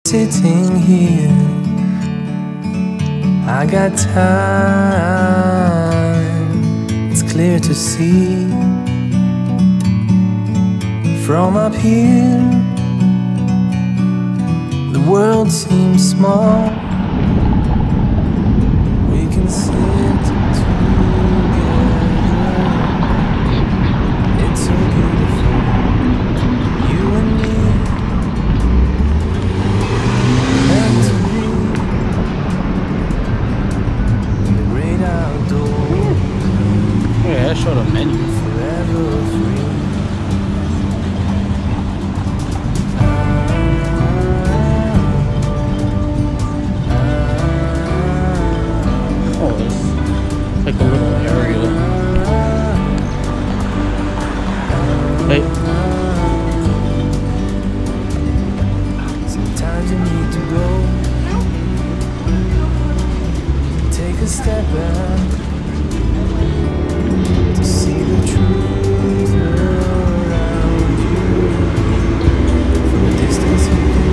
Sitting here, I got time. It's clear to see from up here. The world seems small. We can sit together. It's so beautiful, you and me. Meant to be in the great outdoors. Yeah, I showed a menu. Forever free. Like a little area. Hey. Sometimes you need to go. Take a step back to see the truth around you. From a distance you can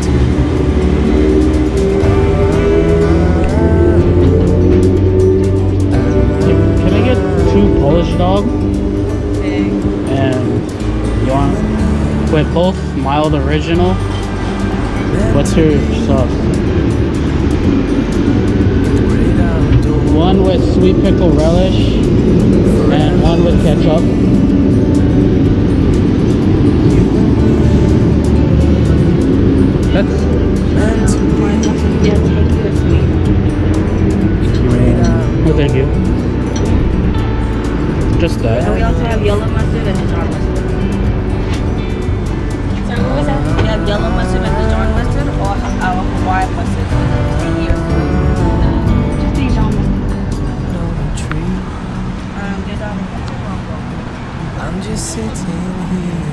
Can I get 2 Polish dogs? Okay. And you want with both mild original? What's your sauce? One with sweet pickle relish and one with ketchup. That's Yeah, take this week. oh, thank you. Just And we that. also have yellow mustard and Dijon mustard. So what was that? We have yellow mustard and Dijon mustard, or our Hawaiian mustard here. Just Dijon mustard. Dijon mustard. I'm just sitting here.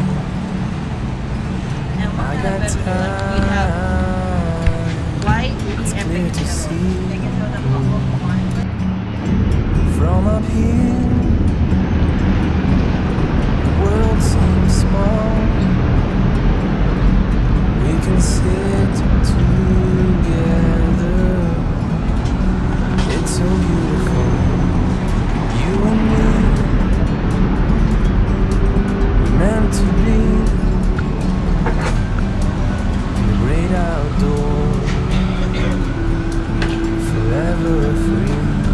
And what I kind of got beverage? Like we have time. white It's and clear big to see They can throw them all Hawaiian. from up here. The world seems small. We can sit together. It's so beautiful, you and me. We're meant to be in the great outdoors, forever free.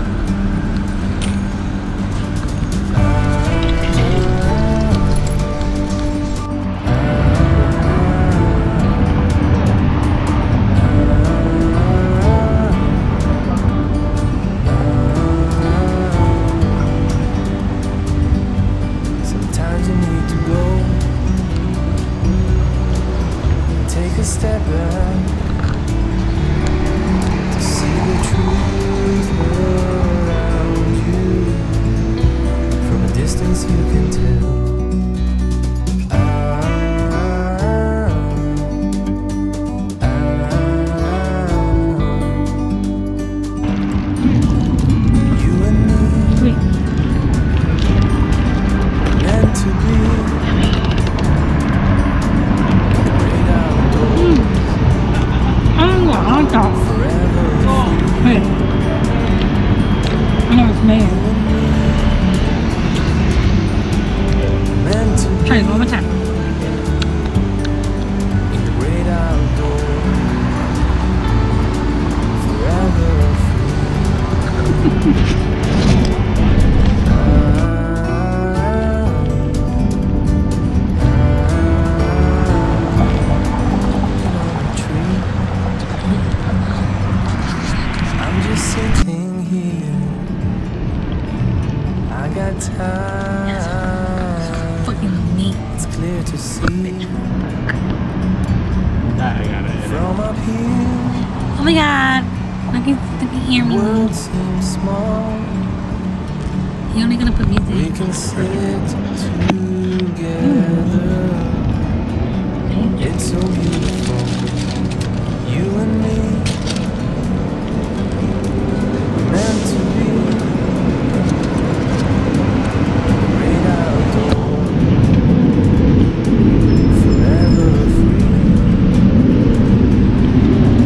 Sometimes you need to go. Take a step back to see the truth around you. From a distance you can tell. You and me, meant to be great outdoors, forever Hey. I know it's made. meant to be Try it one more time. in the great outdoors, forever I'm just sitting here. I got time. Fucking neat. It's clear to see I got it. from up here. Oh my god. I can hear The me. world seems small. You're only gonna put We music. can sit together. It's so beautiful, you and me. We're meant to be great outdoors, forever free.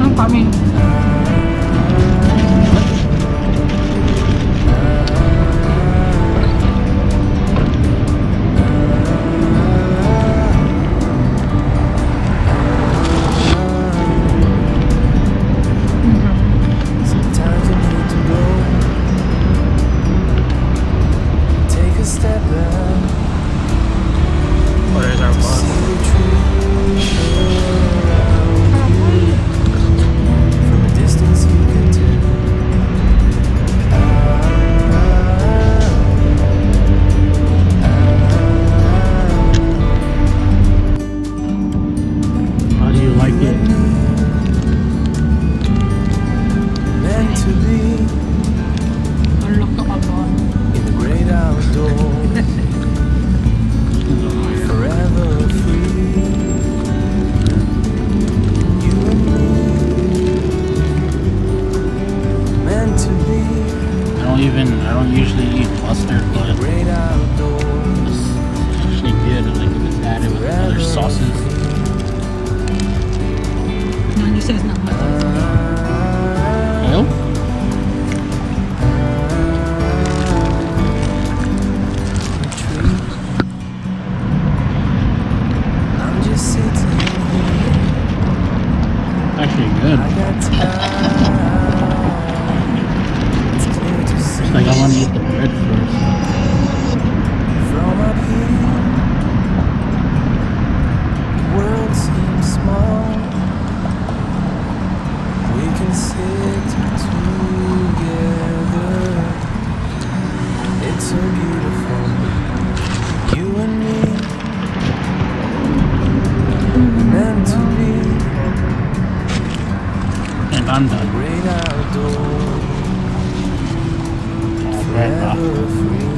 London. Great outdoors, Grandma. forever free.